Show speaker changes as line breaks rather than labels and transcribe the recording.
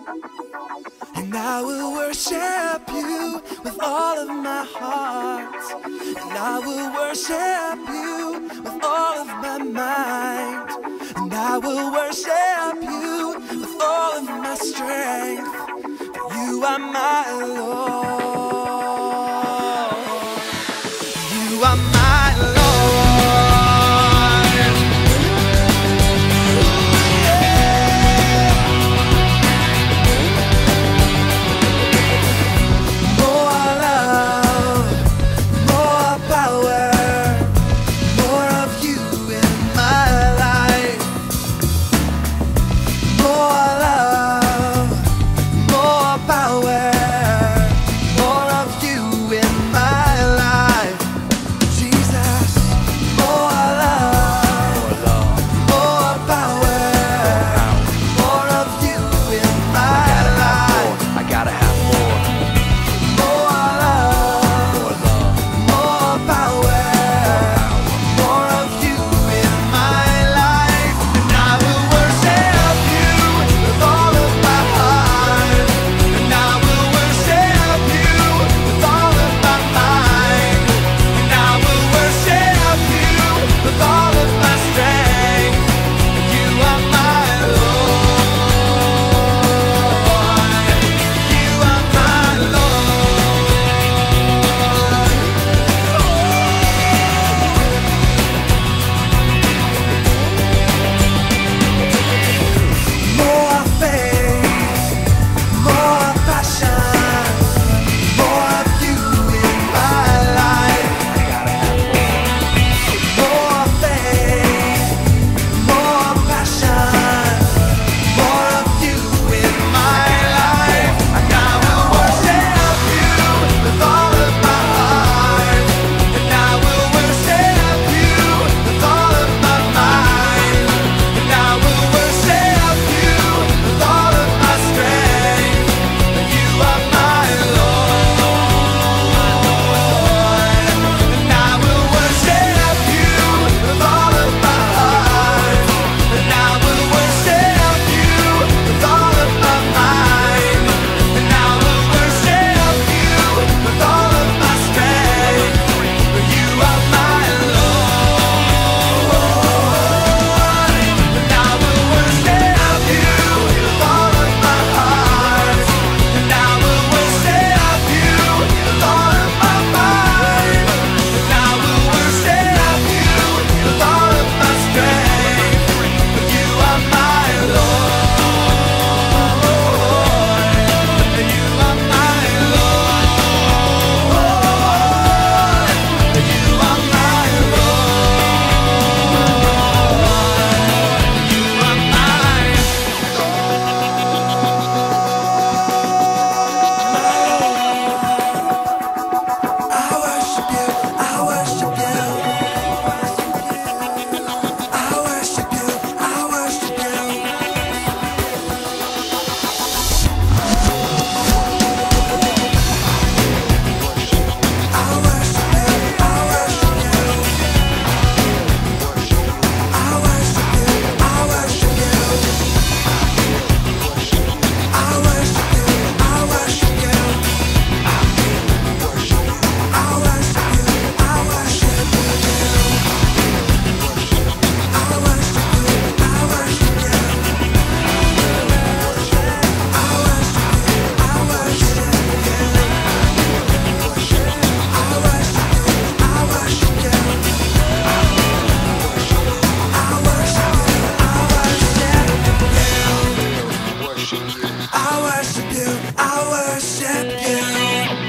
And I will worship you with all of my heart. And I will worship you with all of my mind. And I will worship you with all of my strength. For you are my Lord. You are my Lord. I worship you, I worship you.